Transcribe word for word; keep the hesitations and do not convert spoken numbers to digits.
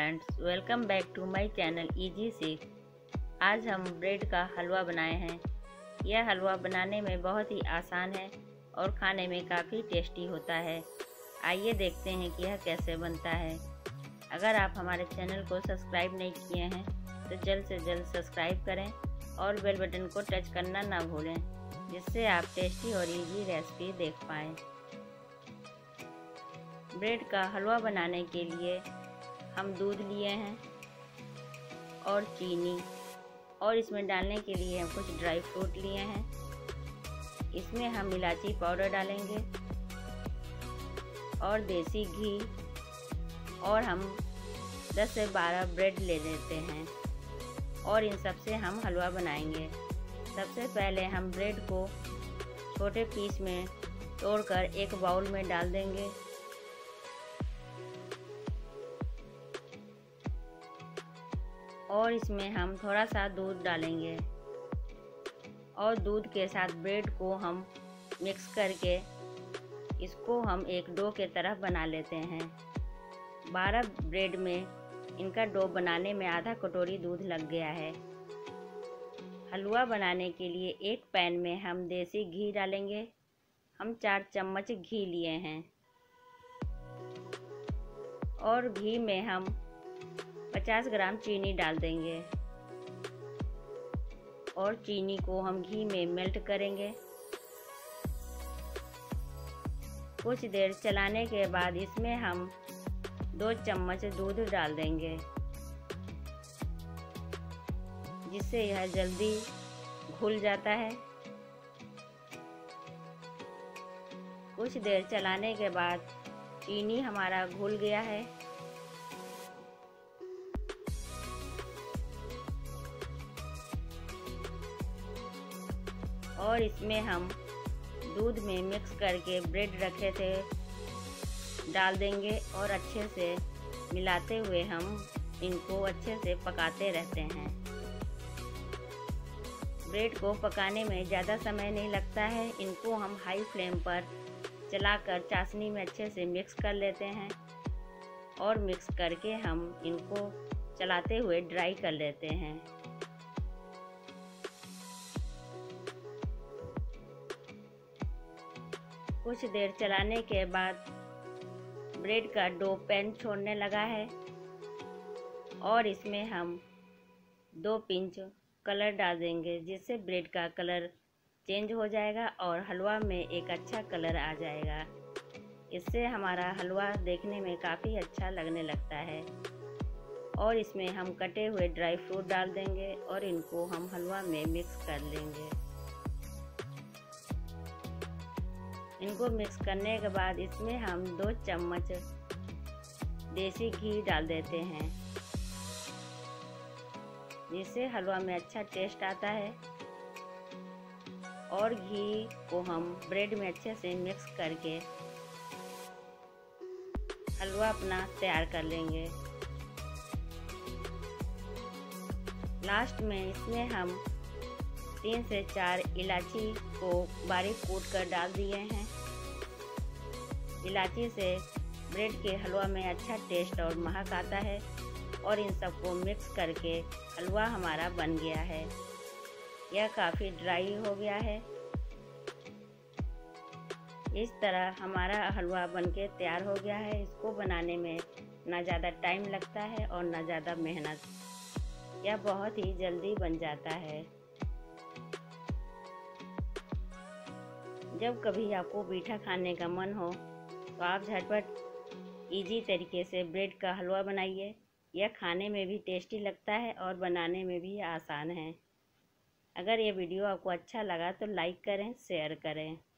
Friends, welcome back to my channel easy सीख। आज हम ब्रेड का हलवा बनाए हैं। यह हलवा बनाने में बहुत ही आसान है और खाने में काफ़ी टेस्टी होता है। आइए देखते हैं कि यह कैसे बनता है। अगर आप हमारे चैनल को सब्सक्राइब नहीं किए हैं तो जल्द से जल्द सब्सक्राइब करें और बेल बटन को टच करना ना भूलें, जिससे आप टेस्टी और इजी रेसिपी देख पाएँ। ब्रेड का हलवा बनाने के लिए हम दूध लिए हैं और चीनी, और इसमें डालने के लिए हम कुछ ड्राई फ्रूट लिए हैं। इसमें हम इलायची पाउडर डालेंगे और देसी घी, और हम दस से बारह ब्रेड ले लेते हैं और इन सब से हम हलवा बनाएंगे। सबसे पहले हम ब्रेड को छोटे पीस में तोड़कर एक बाउल में डाल देंगे। और इसमें हम थोड़ा सा दूध डालेंगे और दूध के साथ ब्रेड को हम मिक्स करके इसको हम एक डो के तरह बना लेते हैं। बारह ब्रेड में इनका डो बनाने में आधा कटोरी दूध लग गया है। हलवा बनाने के लिए एक पैन में हम देसी घी डालेंगे। हम चार चम्मच घी लिए हैं और घी में हम पचास ग्राम चीनी डाल देंगे और चीनी को हम घी में मेल्ट करेंगे। कुछ देर चलाने के बाद इसमें हम दो चम्मच दूध डाल देंगे, जिससे यह जल्दी घुल जाता है। कुछ देर चलाने के बाद चीनी हमारा घुल गया है और इसमें हम दूध में मिक्स करके ब्रेड रखे थे डाल देंगे और अच्छे से मिलाते हुए हम इनको अच्छे से पकाते रहते हैं। ब्रेड को पकाने में ज़्यादा समय नहीं लगता है। इनको हम हाई फ्लेम पर चलाकर चाशनी में अच्छे से मिक्स कर लेते हैं और मिक्स करके हम इनको चलाते हुए ड्राई कर लेते हैं। कुछ देर चलाने के बाद ब्रेड का डो पैन छोड़ने लगा है और इसमें हम दो पिंच कलर डाल देंगे, जिससे ब्रेड का कलर चेंज हो जाएगा और हलवा में एक अच्छा कलर आ जाएगा। इससे हमारा हलवा देखने में काफ़ी अच्छा लगने लगता है। और इसमें हम कटे हुए ड्राई फ्रूट डाल देंगे और इनको हम हलवा में मिक्स कर लेंगे। इनको मिक्स करने के बाद इसमें हम दो चम्मच देसी घी डाल देते हैं, जिससे हलवा में अच्छा टेस्ट आता है। और घी को हम ब्रेड में अच्छे से मिक्स करके हलवा अपना तैयार कर लेंगे। लास्ट में इसमें हम तीन से चार इलायची को बारीक कूट कर डाल दिए हैं। इलायची से ब्रेड के हलवा में अच्छा टेस्ट और महक आता है और इन सबको मिक्स करके हलवा हमारा बन गया है। यह काफ़ी ड्राई हो गया है। इस तरह हमारा हलवा बनके तैयार हो गया है। इसको बनाने में ना ज़्यादा टाइम लगता है और ना ज़्यादा मेहनत। यह बहुत ही जल्दी बन जाता है। जब कभी आपको मीठा खाने का मन हो तो आप झटपट इजी तरीके से ब्रेड का हलवा बनाइए। यह खाने में भी टेस्टी लगता है और बनाने में भी आसान है। अगर ये वीडियो आपको अच्छा लगा तो लाइक करें, शेयर करें।